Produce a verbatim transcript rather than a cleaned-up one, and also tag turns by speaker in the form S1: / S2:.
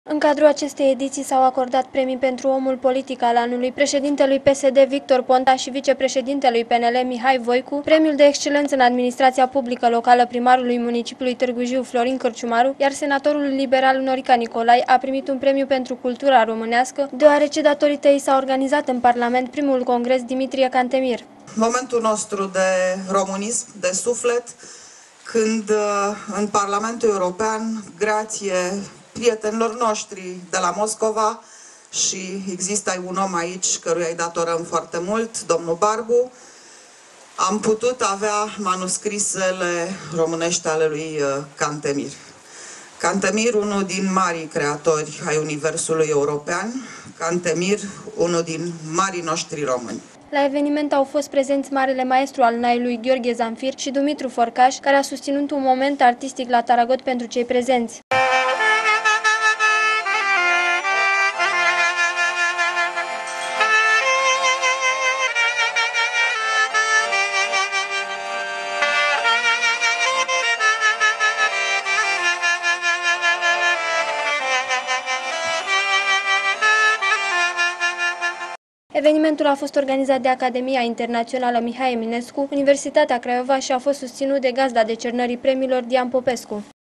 S1: În cadrul acestei ediții s-au acordat premii pentru omul politic al anului președintelui P S D Victor Ponta și vicepreședintelui P N L Mihai Voicu, premiul de excelență în administrația publică locală primarului municipiului Târgu Jiu Florin Cărciumaru, iar senatorul liberal Norica Nicolai a primit un premiu pentru cultura românească, deoarece datorită ei s-a organizat în Parlament primul congres Dimitrie Cantemir.
S2: Momentul nostru de românism, de suflet, când în Parlamentul European, grație prietenilor noștri de la Moscova, și există un om aici căruia îi datorăm foarte mult, domnul Barbu, am putut avea manuscrisele românești ale lui Cantemir. Cantemir, unul din marii creatori ai Universului European, Cantemir, unul din marii noștri români.
S1: La eveniment au fost prezenți marele maestru al naiului Gheorghe Zanfir și Dumitru Forcaș, care a susținut un moment artistic la Taragot pentru cei prezenți. Evenimentul a fost organizat de Academia Internațională Mihai Eminescu, Universitatea Craiova și a fost susținut de gazda decernării premiilor Dian Popescu.